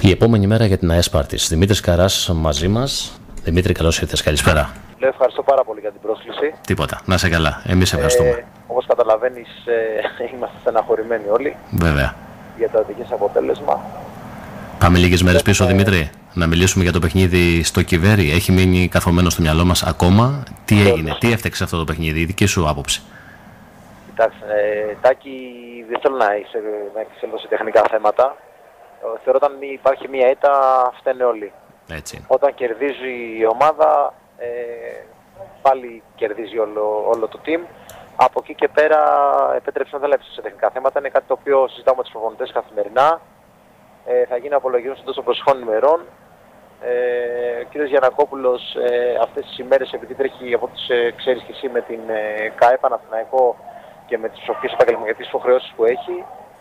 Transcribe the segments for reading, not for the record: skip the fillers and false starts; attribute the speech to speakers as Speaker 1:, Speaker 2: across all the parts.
Speaker 1: Η επόμενη μέρα για την ΑΕ Σπάρτης. Δημήτρης Καράς μαζί μας. Δημήτρη, καλώς ήρθες. Καλησπέρα.
Speaker 2: Ευχαριστώ πάρα πολύ για την πρόσκληση.
Speaker 1: Τίποτα. Να είσαι καλά. Εμείς ευχαριστούμε.
Speaker 2: Όπως καταλαβαίνεις, είμαστε στεναχωρημένοι όλοι.
Speaker 1: Βέβαια.
Speaker 2: Για το ατυχές αποτέλεσμα.
Speaker 1: Πάμε λίγες μέρες πίσω, Δημήτρη. Να μιλήσουμε για το παιχνίδι στο Κιβέρι. Έχει μείνει καθομένο στο μυαλό μας ακόμα. Τι έγινε, τι έφταξε αυτό το παιχνίδι, η δική σου άποψη?
Speaker 2: Κοιτάξτε, Τάκη, δεν θέλω να εξελθώ σε τεχνικά θέματα. Θεωρώ όταν υπάρχει μια ήττα, φταίνε όλοι.
Speaker 1: Έτσι.
Speaker 2: Όταν κερδίζει η ομάδα, πάλι κερδίζει όλο το team. Από εκεί και πέρα, επέτρεψε να δεν λέξω σε τεχνικά θέματα. Είναι κάτι το οποίο συζητάμε με τους προπονητές καθημερινά. Θα γίνει απολογισμός εντός των προσεχών ημερών. Ο κ. Γιαννακόπουλος αυτές τις ημέρες, επειδή τρέχει από τις ξέρεις και εσύ με την ΚΑΕ Παναθηναϊκό και με τις οποίες επαγγελματικές υποχρεώσεις που έχει,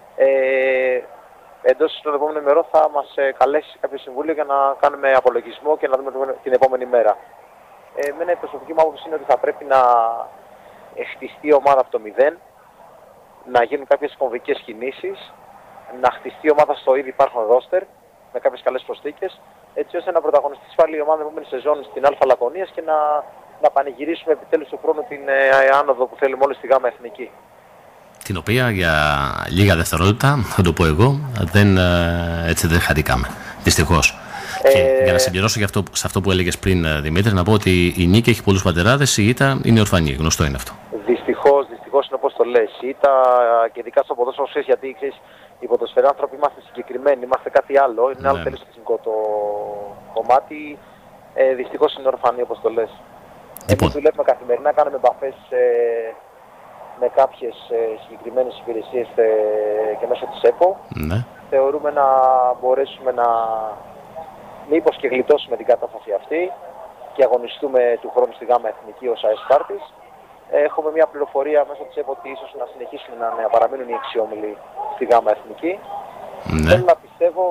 Speaker 2: εντός των επόμενων ημερών θα μας καλέσει σε κάποιο συμβούλιο για να κάνουμε απολογισμό και να δούμε την επόμενη μέρα. Εμένα η προσωπική μου άποψη είναι ότι θα πρέπει να χτιστεί η ομάδα από το 0, να γίνουν κάποιες κομβικές κινήσεις, να χτιστεί η ομάδα στο ήδη υπάρχον ρόστερ με κάποιες καλές προσθήκες, έτσι ώστε να πρωταγωνιστήσει πάλι η ομάδα την επόμενη σεζόν στην Α Λακωνίας και να πανηγυρίσουμε επιτέλους του χρόνου την άνοδο που θέλουμε όλοι στη Γάμα Εθνική. Την
Speaker 1: οποία για λίγα δευτερόλεπτα, θα το πω εγώ, έτσι δεν χαρήκαμε, δυστυχώς. Και για να συμπληρώσω σε αυτό που έλεγες πριν, Δημήτρη, να πω ότι η νίκη έχει πολλούς πατεράδες, η ήττα είναι ορφανή, γνωστό είναι αυτό.
Speaker 2: Δυστυχώς είναι όπως το λες. Η ήττα και ειδικά στο ποδόσφαιρο, γιατί ξέρεις, οι ποδοσφαιροί άνθρωποι είμαστε συγκεκριμένοι, είμαστε κάτι άλλο, είναι άλλο τελείως τεχνικό το κομμάτι. Δυστυχώς είναι ορφανή όπως το λες.
Speaker 1: Λοιπόν.
Speaker 2: Εμείς δουλεύουμε καθημερινά, κάνουμε επαφές με κάποιες συγκεκριμένες υπηρεσίες και μέσω της ΕΠΟ.
Speaker 1: Ναι.
Speaker 2: Θεωρούμε να μπορέσουμε να μήπως και γλιτώσουμε την κατάσταση αυτή και αγωνιστούμε του χρόνου στη Γάμα Εθνική ως ΑΕ Σπάρτης. Έχουμε μια πληροφορία μέσω της ΕΠΟ ότι ίσως να συνεχίσουν να παραμείνουν οι εξιόμιλοι στη Γάμα Εθνική.
Speaker 1: Ναι.
Speaker 2: Θέλω να πιστεύω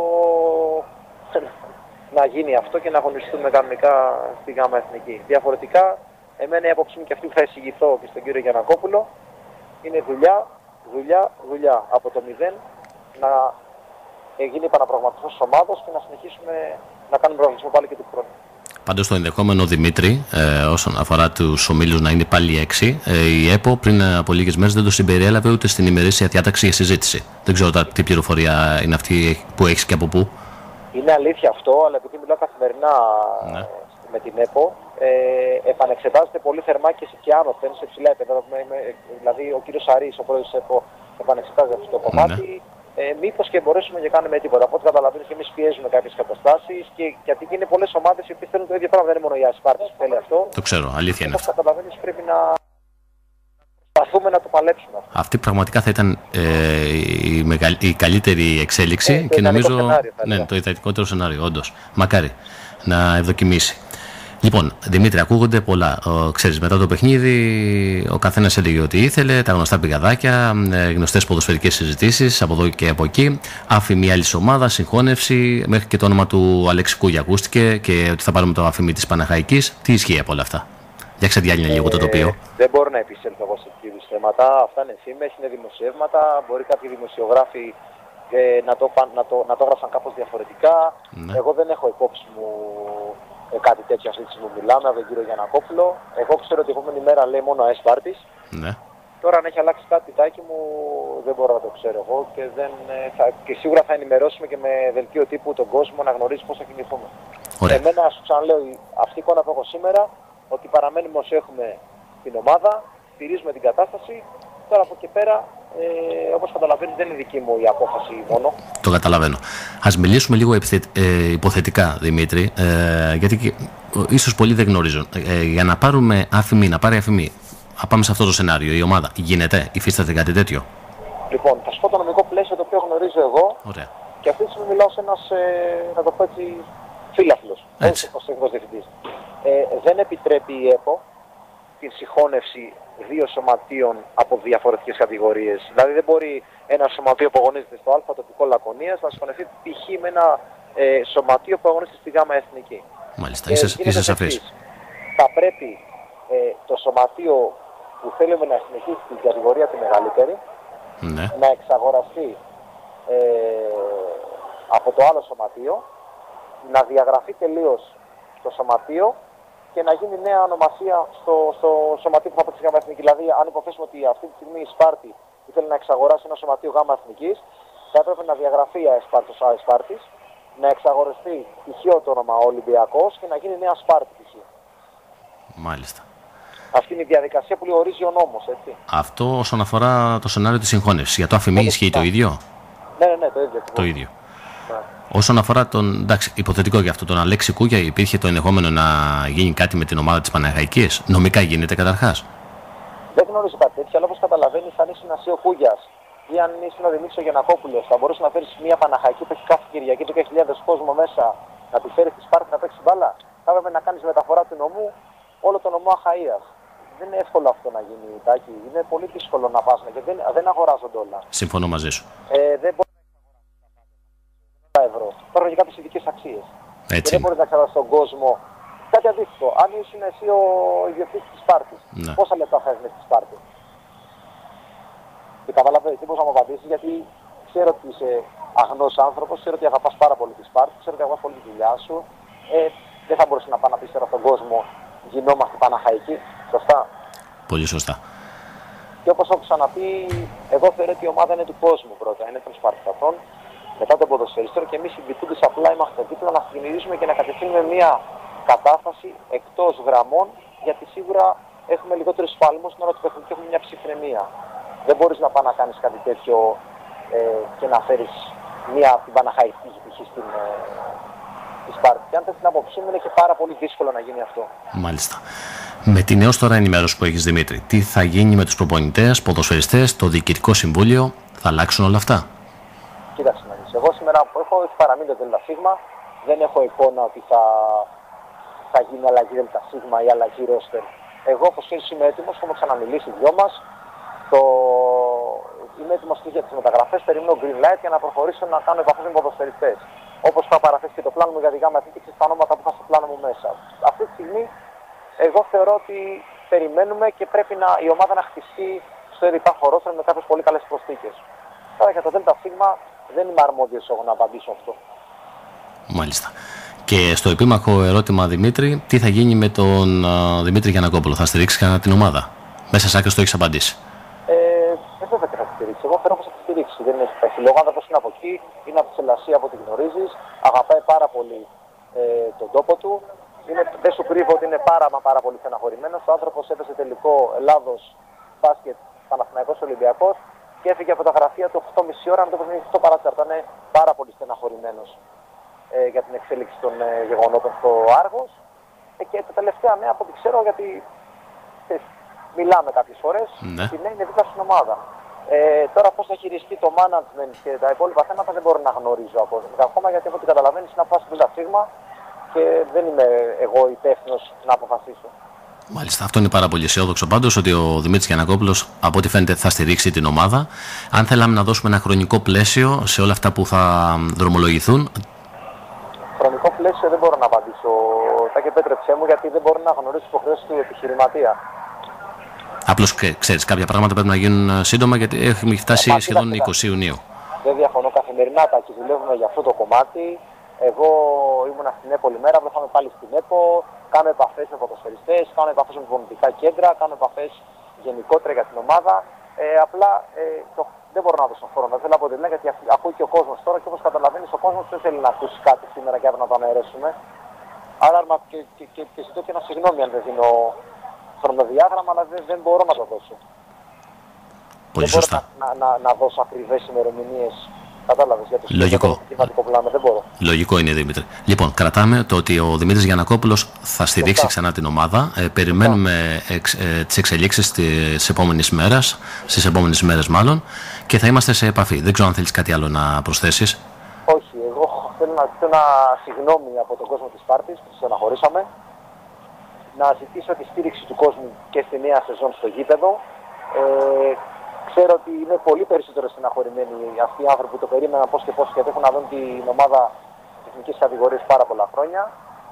Speaker 2: να γίνει αυτό και να αγωνιστούμε κανονικά στη Γάμα Εθνική. Διαφορετικά, εμένα η άποψή μου και αυτή που θα εισηγηθώ και στον κύριο Γιαννακόπουλο είναι δουλειά από το 0 να γίνει επαναπραγματισμός της ομάδας και να συνεχίσουμε να κάνουμε προγραμματισμό πάλι και του χρόνου.
Speaker 1: Πάντως το ενδεχόμενο, Δημήτρη, όσον αφορά τους ομίλους να είναι πάλι 6, η ΕΠΟ πριν από λίγες μέρες δεν το συμπεριέλαβε ούτε στην ημερήσια διάταξη για συζήτηση. Δεν ξέρω τι πληροφορία είναι αυτή που έχεις και από πού.
Speaker 2: Είναι αλήθεια αυτό, αλλά επειδή μιλάω καθημερινά με την ΕΠΟ, επανεξετάζεται πολύ θερμά και άνωθεν σε ψηλά επίπεδα. Δηλαδή ο κύριος Σαρής, ο πρόεδρος της ΕΠΟ, επανεξετάζει αυτό το κομμάτι. Μήπως και μπορέσουμε και κάνουμε τίποτα. Από ό,τι καταλαβαίνεις και εμείς πιέζουμε κάποιες καταστάσεις και γιατί είναι πολλές ομάδες οι οποίες θέλουν το ίδιο πράγμα. Δεν είναι μόνο η ΑΕ Σπάρτης που θέλει αυτό.
Speaker 1: Το ξέρω, αλήθεια είναι.
Speaker 2: Όπως καταλαβαίνεις πρέπει να προσπαθούμε να το παλέψουμε.
Speaker 1: Αυτή πραγματικά θα ήταν η καλύτερη εξέλιξη και νομίζω το ιδανικότερο σενάριο, όντως. Μακάρι να ευδοκιμήσει. Λοιπόν, Δημήτρη, ακούγονται πολλά. Ξέρεις, μετά το παιχνίδι ο καθένας έλεγε ότι ήθελε, τα γνωστά πηγαδάκια, γνωστές ποδοσφαιρικές συζητήσεις από εδώ και από εκεί. Άφη μια άλλη ομάδα, συγχώνευση, μέχρι και το όνομα του Αλέξη Κούγια ακούστηκε και ότι θα πάρουμε το αφημί της Παναχαϊκής. Τι ισχύει από όλα αυτά? Για ξεδιάλυνε λίγο το τοπίο.
Speaker 2: Δεν μπορώ να επισέλθω εγώ σε τέτοιου θέματα. Αυτά είναι φήμες, είναι δημοσιεύματα. Μπορεί κάποιοι δημοσιογράφοι να το έγραψαν κάπως διαφορετικά.
Speaker 1: Ναι.
Speaker 2: Εγώ δεν έχω υπόψη μου κάτι τέτοιο αυτή τη στιγμή μιλάμε από τον κύριο Γιαννακόπουλο. Εγώ ξέρω ότι η επόμενη μέρα λέει μόνο ΑΕ Σπάρτης.
Speaker 1: Ναι.
Speaker 2: Τώρα αν έχει αλλάξει κάτι, Τάκη μου, δεν μπορώ να το ξέρω εγώ και σίγουρα θα ενημερώσουμε και με δελτίο τύπου τον κόσμο να γνωρίζει πώς θα κινηθούμε. Εμένα, σου ξαναλέω, αυτή η εικόνα που έχω σήμερα, ότι παραμένουμε όσο έχουμε την ομάδα, στηρίζουμε την κατάσταση. Τώρα από εκεί πέρα, όπως καταλαβαίνεις, δεν είναι δική μου η απόφαση μόνο. Το
Speaker 1: καταλαβαίνω. Ας μιλήσουμε λίγο υποθετικά, Δημήτρη, γιατί ίσως πολλοί δεν γνωρίζουν. Για να πάρουμε αφημί, να πάρει αφημί, να πάμε σε αυτό το σενάριο, η ομάδα γίνεται, υφίσταται κάτι τέτοιο?
Speaker 2: Λοιπόν, θα σου πω το νομικό πλαίσιο το οποίο γνωρίζω εγώ.
Speaker 1: Ωραία.
Speaker 2: Και αυτή τη στιγμή μιλάω σε ένας, να το πω έτσι, φίλαθλος, ως τεχνικός διευθυντής. Δεν επιτρέπει η ΕΠΟ την συγχώνευση δύο σωματείων από διαφορετικές κατηγορίες. Δηλαδή δεν μπορεί ένα σωματείο που αγωνίζεται στο Α τοπικό Λακωνίας να συγχωνευτεί π.χ. με ένα σωματείο που αγωνίζεται στη Γάμα Εθνική.
Speaker 1: Μάλιστα, είσαι σαφής.
Speaker 2: Θα πρέπει το σωματείο που θέλουμε να συνεχίσει την κατηγορία τη μεγαλύτερη να εξαγοραστεί από το άλλο σωματείο, να διαγραφεί τελείως το σωματείο και να γίνει νέα ονομασία στο σωματείο που θα παίξει η ΓΑΜΑ Εθνική. Δηλαδή, αν υποθέσουμε ότι αυτή τη στιγμή η Σπάρτη ήθελε να εξαγοράσει ένα σωματείο ΓΑΜΑ Εθνικής, θα έπρεπε να διαγραφεί η Σπάρτος Σπάρτης, να εξαγορευτεί τυχαίο το όνομα Ολυμπιακός και να γίνει νέα Σπάρτη τυχαία.
Speaker 1: Μάλιστα.
Speaker 2: Αυτή είναι η διαδικασία που ορίζει ο νόμος, έτσι.
Speaker 1: Αυτό όσον αφορά το σενάριο της συγχώνευσης. Για το αφημί ισχύει το ίδιο.
Speaker 2: Ναι, το ίδιο.
Speaker 1: Το ίδιο. Ναι. Όσον αφορά τον. Εντάξει, υποθετικό για αυτό, τον Αλέξη Κούγια, υπήρχε το ενδεχόμενο να γίνει κάτι με την ομάδα της Παναχαϊκής. Νομικά γίνεται καταρχάς.
Speaker 2: Δεν γνωρίζω κάτι τέτοιο, αλλά όπως καταλαβαίνεις, αν ήσουν ο Κούγιας ή αν ήσουν ο Δημήτρης Γιαννακόπουλος, θα μπορούσε να φέρεις μια Παναχαϊκή που έχει κάθε Κυριακή του και χιλιάδες κόσμο μέσα, να τη φέρει στη Σπάρτη να παίξει μπάλα. Θα έπρεπε να κάνεις μεταφορά του νομού όλο το νομό Αχαΐας. Δεν είναι εύκολο αυτό να γίνει, Τάκη. Είναι πολύ δύσκολο να πας και δεν αγοράζονται όλα.
Speaker 1: Συμφωνώ μαζί σου.
Speaker 2: Δεν μπορεί να εξαγοράσει τα ευρώ. Υπάρχουν και κάποιες ειδικές αξίες.
Speaker 1: Έτσι.
Speaker 2: Δεν μπορεί να εξαγοράσει τον κόσμο. Κάτι αντίστοιχο. Αν ήσουν εσύ ο ιδιοκτήτης της Σπάρτης,
Speaker 1: ναι.
Speaker 2: Πόσα λεπτά θα έβγαινες στη Σπάρτη? Και καταλαβαίνεις, δεν μπορείς να μου απαντήσεις, γιατί ξέρω ότι είσαι αγνός άνθρωπος, ξέρω ότι αγαπάς πάρα πολύ τη Σπάρτη, ξέρω ότι αγαπάς πολύ τη δουλειά σου. Δεν θα μπορείς να πας να πεις τώρα στον κόσμο γινόμαστε Παναχαϊκοί. Σωστά.
Speaker 1: Πολύ σωστά.
Speaker 2: Και όπως έχω ξαναπεί, εγώ θεωρώ ότι η ομάδα είναι του κόσμου πρώτα, είναι των Σπαρτακών, μετά των ποδοσφαιριστών και εμείς συμπιτούντες απλά είμαστε δίπλα να στηρίζουμε και να κατευθύνουμε μια κατάσταση εκτός γραμμών, γιατί σίγουρα έχουμε λιγότερο σφάλμο στην ώρα του παιχνιδιού και έχουμε μια ψυχραιμία. Δεν μπορείς να πας να κάνεις κάτι τέτοιο και να φέρεις μια την Παναχαϊκή π.χ. στη Σπάρτη. Και αν θες την άποψή μου, είναι και πάρα πολύ δύσκολο να γίνει αυτό.
Speaker 1: Μάλιστα. Με την έως τώρα ενημέρωση που έχεις, Δημήτρη, τι θα γίνει με τους προπονητές, ποδοσφαιριστές, το διοικητικό συμβούλιο, θα αλλάξουν όλα αυτά?
Speaker 2: Κοίταξε να δεις. Εγώ σήμερα που έχω παραμείνει το ΔΣ, δεν έχω εικόνα ότι θα γίνει αλλαγή ΔΣ ή αλλαγή ρόστερ. Εγώ όπως ξέρεις είμαι έτοιμος, έχουμε ξαναμιλήσει οι δυο μας. Είμαι έτοιμος και για τις μεταγραφές, περιμένω green light για να προχωρήσω να κάνω επαφές με ποδοσφαιριστές. Όπως είχα παραθέσει και το πλάνο μου για τη ΓΑΜΑ Εθνική και στα ονόματα που είχα στο πλάνο μου μέσα. Αυτή τη στιγμή εγώ θεωρώ ότι περιμένουμε και πρέπει η ομάδα να χτιστεί στο ήδη υπάρχον ρόστερ με κάποιες πολύ καλές προσθήκες. Τώρα για το ΔΣ δεν είμαι αρμόδιος εγώ να απαντήσω αυτό.
Speaker 1: Μάλιστα. Και στο επίμαχο ερώτημα, Δημήτρη, τι θα γίνει με τον Δημήτρη Γιαννακόπουλο? Θα στηρίξει κανένα την ομάδα? Μέσα σ' άκρες το έχεις απαντήσει.
Speaker 2: Βέβαια και θα τη στηρίξει. Εγώ θεωρώ πως θα τη στηρίξει. Δεν έχει πέσει λόγο. Ο άνθρωπος είναι από εκεί, είναι από τη Σελασία που τη γνωρίζεις, αγαπάει πάρα πολύ τον τόπο του. Δεν σου κρύβω ότι είναι πάρα πολύ στεναχωρημένος. Ο άνθρωπος έπεσε τελικό Ελλάδος μπάσκετ Παναθηναϊκός Ολυμπιακός και έφυγε από τα γραφεία του 8.30 ώρα, με το παιχνίδι 8 παράταρτα. Είναι πάρα πολύ στεναχωρημένος για την εξέλιξη των γεγονότων στο Άργος. Και τα τελευταία νέα από ό,τι ξέρω, γιατί μιλάμε κάποιες φορές,
Speaker 1: ναι.
Speaker 2: Η νέα είναι δίπλα στην ομάδα. Τώρα πώς θα χειριστεί το management και τα υπόλοιπα θέματα δεν μπορώ να γνωρίζω ακόμα, γιατί από ό,τι καταλαβαίνεις είναι να πάω στην ΔΣ και δεν είμαι εγώ υπεύθυνος να αποφασίσω.
Speaker 1: Μάλιστα, αυτό είναι πάρα πολύ αισιόδοξο πάντως, ότι ο Δημήτρης Γιαννακόπουλος από ό,τι φαίνεται θα στηρίξει την ομάδα. Αν θέλαμε να δώσουμε ένα χρονικό πλαίσιο σε όλα αυτά που θα δρομολογηθούν.
Speaker 2: Χρονικό πλαίσιο δεν μπορώ να απαντήσω, θα και επέτρεψέ μου, γιατί δεν μπορώ να γνωρίσω τις υποχρεώσεις του επιχειρηματία.
Speaker 1: Απλώς ξέρεις, κάποια πράγματα πρέπει να γίνουν σύντομα, γιατί έχουμε φτάσει σχεδόν 20 Ιουνίου.
Speaker 2: Δεν διαφωνώ, καθημερινά και δουλεύουμε για αυτό το κομμάτι. Εγώ ήμουνα στην ΕΠΟ όλη μέρα, βρεθάμε πάλι στην ΕΠΟ, κάνω επαφές με ποδοσφαιριστές, κάνω επαφές με προπονητικά κέντρα, κάνω επαφές γενικότερα για την ομάδα. Απλά δεν μπορώ να δώσω χρόνο, δεν θέλω να αποτελεί, γιατί ακούει και ο κόσμος τώρα και όπως καταλαβαίνεις, ο κόσμος δεν θέλει να ακούσει κάτι σήμερα και αύριο να το αναιρέσουμε. Άρα και ζητώ και ένα συγγνώμη αν δεν δίνω χρονοδιάγραμμα, αλλά δεν μπορώ να το δώσω.
Speaker 1: Πολύ
Speaker 2: δεν
Speaker 1: σωστά.
Speaker 2: Μπορώ να δώσω ακριβές ημερομηνίες. Κατάλαβες, για το
Speaker 1: κλιματικό
Speaker 2: πλάνο, δεν μπορώ.
Speaker 1: Λογικό είναι, Δημήτρη. Λοιπόν, κρατάμε το ότι ο Δημήτρης Γιαννακόπουλος θα στηρίξει ξανά την ομάδα. Περιμένουμε τις εξελίξεις στις επόμενες μέρες μάλλον, και θα είμαστε σε επαφή. Δεν ξέρω αν θέλεις κάτι άλλο να προσθέσεις.
Speaker 2: Όχι, εγώ θέλω να ζητήσω ένα συγγνώμη από τον κόσμο της Σπάρτης που στεναχωρήσαμε. Να ζητήσω τη στήριξη του κόσμου και στη νέα σεζόν στο γήπεδο. Ξέρω ότι είναι πολύ περισσότερο στεναχωρημένοι αυτοί οι άνθρωποι που το περίμεναν πώς και έχουν να δουν την ομάδα της εθνικής κατηγορίας πάρα πολλά χρόνια.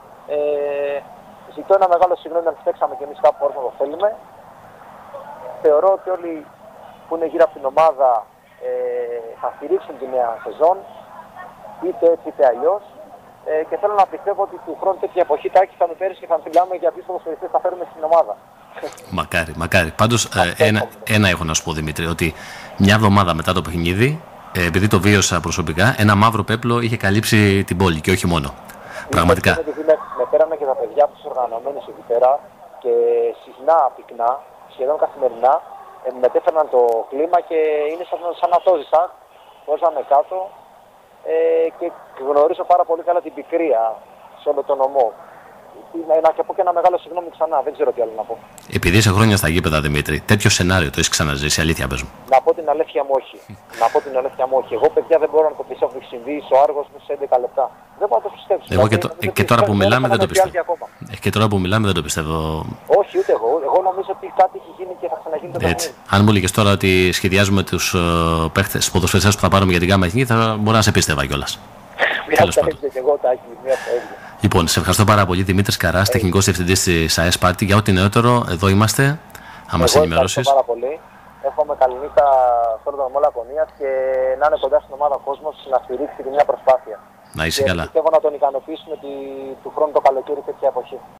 Speaker 2: Ζητώ ένα μεγάλο συγγνώμη αν φταίξαμε και εμείς κάπου όσο το θέλουμε. Θεωρώ ότι όλοι που είναι γύρω από την ομάδα θα στηρίξουν τη νέα σεζόν. είτε έτσι είτε αλλιώς. Και θέλω να πιστεύω ότι του χρόνου τέτοια εποχή Τάκη θα με φέρει και θα μιλάμε για ποιους ποδοσφαιριστές θα φέρουμε στην ομάδα.
Speaker 1: Μακάρι, μακάρι. Πάντως ένα έχω να σου πω, Δημήτρη, ότι μια εβδομάδα μετά το παιχνίδι, επειδή το βίωσα προσωπικά, ένα μαύρο πέπλο είχε καλύψει την πόλη και όχι μόνο. Πραγματικά.
Speaker 2: Με φέρανε και τα παιδιά από τους οργανωμένους εκεί πέρα και συχνά, πυκνά, σχεδόν καθημερινά, μετέφεραν το κλίμα και είναι σαν να το ζήσα. Πόσαμε κάτω και γνωρίζω πάρα πολύ καλά την πικρία σε όλο τον νομό. Να πω και ένα μεγάλο συγγνώμη ξανά, δεν ξέρω τι άλλο να πω.
Speaker 1: Επειδή είσαι χρόνια στα γήπεδα, Δημήτρη, τέτοιο σενάριο το έχεις ξαναζήσει, αλήθεια πες μου?
Speaker 2: Να πω την αλήθεια μου, όχι. Να πω την αλήθεια μου, όχι. Εγώ, παιδιά, δεν μπορώ να το πιστεύω ότι έχει συμβεί στο Άργος μέσα σε 11 λεπτά. Δεν μπορώ να το πιστέψω.
Speaker 1: Εγώ και τώρα που μιλάμε δεν το πιστεύω. Και τώρα που μιλάμε δεν το πιστεύω.
Speaker 2: Όχι, ούτε εγώ. Εγώ νομίζω ότι κάτι έχει γίνει και θα ξαναγίνει το παιχνίδι.
Speaker 1: Αν μου έλεγες τώρα ότι σχεδιάζουμε τους ποδοσφαιριστές που θα πάρουμε για την ΓΑΜΑ Εθνική, θα μπορώ να σε πίστευα κιόλας.
Speaker 2: Μια στα ίδια και εγώ, Τάκη, μια στα ίδια.
Speaker 1: Λοιπόν, σε ευχαριστώ πάρα πολύ, Δημήτρης Καράς, τεχνικός διευθυντής της ΑΕΣ Πάρτι. Για ό,τι νεότερο, εδώ είμαστε. Αν μας ενημερώσεις.
Speaker 2: Ευχαριστώ πάρα πολύ. Εύχομαι καλή νύχτα σε όλο τον νομό Λακωνίας και να είναι κοντά στην ομάδα ο κόσμος να στηρίξει τη μια προσπάθεια.
Speaker 1: Να είσαι καλά.
Speaker 2: Πιστεύω να τον ικανοποιήσουμε του χρόνου το καλοκαίρι τέτοια εποχή.